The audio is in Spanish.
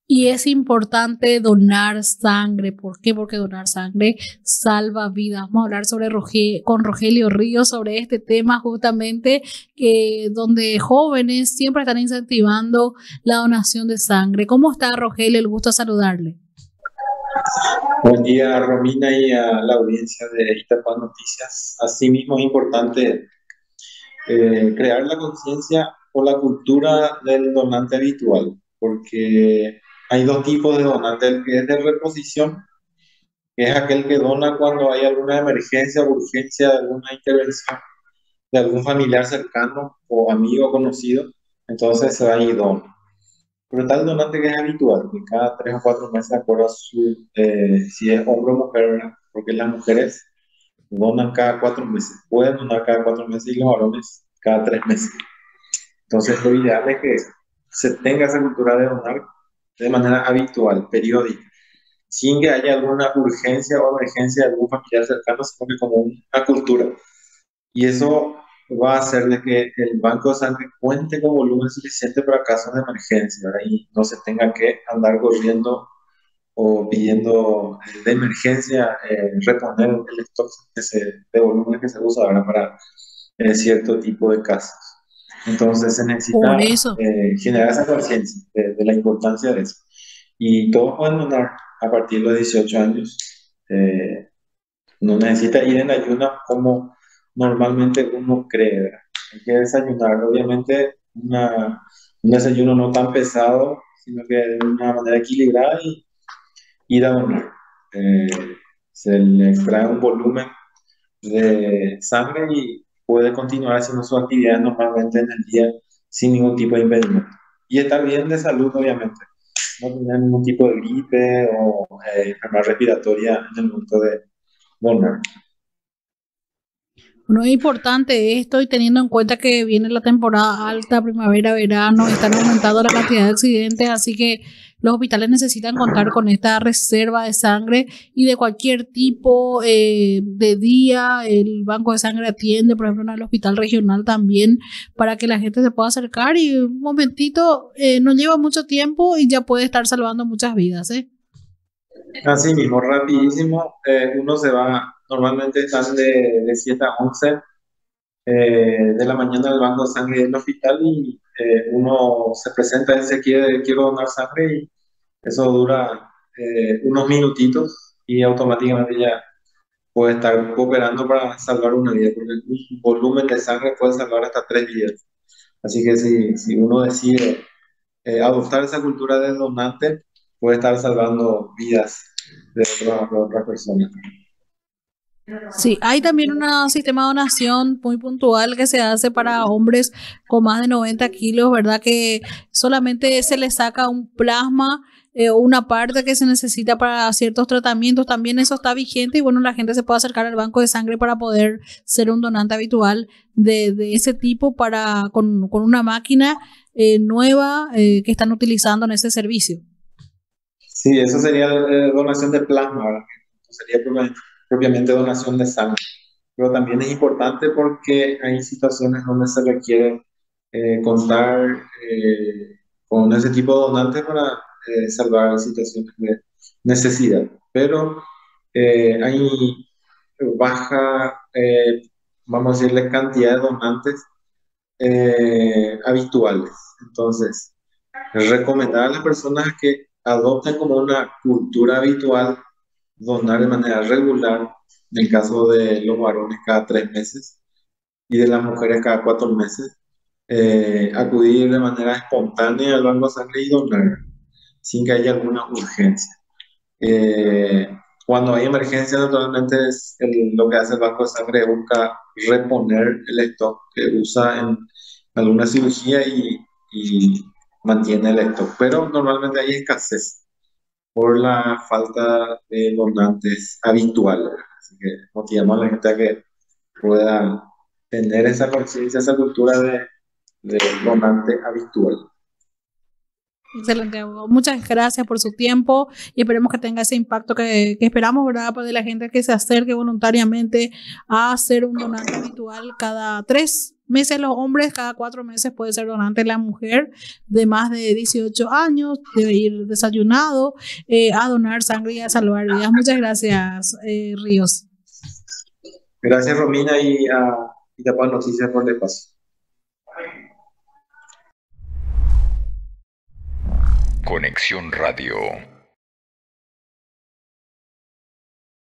Y es importante donar sangre. ¿Por qué? Porque donar sangre salva vidas. Vamos a hablar con Rogelio Ríos sobre este tema justamente, donde jóvenes siempre están incentivando la donación de sangre. ¿Cómo está, Rogelio? El gusto de saludarle. Buen día, Romina, y a la audiencia de Itapán Noticias. Asimismo, es importante crear la conciencia o la cultura del donante habitual, porque hay dos tipos de donante: el que es de reposición, que es aquel que dona cuando hay alguna emergencia o urgencia de alguna intervención de algún familiar cercano o amigo conocido, entonces se va y dona. Pero tal donante que es habitual, que cada 3 o 4 meses, de acuerdo a si es hombre o mujer, ¿verdad? Porque las mujeres donan cada 4 meses, pueden donar cada 4 meses y los varones cada 3 meses. Entonces, lo ideal es que se tenga esa cultura de donar de manera habitual, periódica, sin que haya alguna urgencia o emergencia de algún familiar cercano, se pone como una cultura. Y eso va a hacer de que el banco de sangre cuente con volumen suficiente para casos de emergencia, ¿verdad? Y no se tenga que andar corriendo o pidiendo de emergencia reponer el stock de volumen que se usa ahora para cierto tipo de casos. Entonces se Por necesita eso. generar esa conciencia de la importancia de eso. Y todos pueden donar a partir de los 18 años. No necesita ir en ayunas como normalmente uno cree, ¿verdad? Hay que desayunar, obviamente, un desayuno no tan pesado, sino que de una manera equilibrada y ir a donar. Eh, Se le extrae un volumen de sangre y puede continuar haciendo su actividad normalmente en el día sin ningún tipo de impedimento. Y estar bien de salud, obviamente. No tener ningún tipo de gripe o enfermedad respiratoria en el momento de donar. No es importante esto y teniendo en cuenta que viene la temporada alta, primavera, verano, están aumentando la cantidad de accidentes, así que los hospitales necesitan contar con esta reserva de sangre y de cualquier tipo de día. El banco de sangre atiende, por ejemplo, en el hospital regional también, para que la gente se pueda acercar y un momentito, no lleva mucho tiempo y ya puede estar salvando muchas vidas, ¿eh? Así mismo, rapidísimo, uno se va, normalmente están de 7 a 11 de la mañana al banco de sangre del hospital y uno se presenta y dice: quiero donar sangre, y eso dura unos minutitos y automáticamente ya puede estar cooperando para salvar una vida, porque un volumen de sangre puede salvar hasta 3 vidas. Así que si uno decide adoptar esa cultura del donante, puede estar salvando vidas de otras personas. Sí, hay también un sistema de donación muy puntual que se hace para hombres con más de 90 kilos, ¿verdad? Que solamente se le saca un plasma o una parte que se necesita para ciertos tratamientos. También eso está vigente y bueno, la gente se puede acercar al banco de sangre para poder ser un donante habitual de ese tipo con una máquina nueva que están utilizando en ese servicio. Sí, eso sería donación de plasma, ¿verdad? No sería propiamente donación de sangre. Pero también es importante porque hay situaciones donde se requiere contar con ese tipo de donantes para salvar situaciones de necesidad. Pero hay baja, vamos a decirle, cantidad de donantes habituales. Entonces, recomendar a las personas que adopten como una cultura habitual donar de manera regular, en el caso de los varones cada 3 meses y de las mujeres cada 4 meses, acudir de manera espontánea al banco de sangre y donar sin que haya alguna urgencia. Eh, Cuando hay emergencia, naturalmente lo que hace el banco de sangre es buscar reponer el stock que usa en alguna cirugía y mantiene el stock. Pero normalmente hay escasez por la falta de donantes habituales. Así que motivamos a la gente a que pueda tener esa conciencia, esa cultura de donante habitual. Excelente, abogado. Muchas gracias por su tiempo y esperemos que tenga ese impacto que esperamos, ¿verdad? Pues de la gente que se acerque voluntariamente a ser un donante habitual cada 3 meses los hombres, cada 4 meses puede ser donante la mujer de más de 18 años, debe ir desayunado a donar sangre y a salvar vidas. Muchas gracias, Ríos. Gracias, Romina, y a Itapan Noticias por el espacio. Conexión Radio.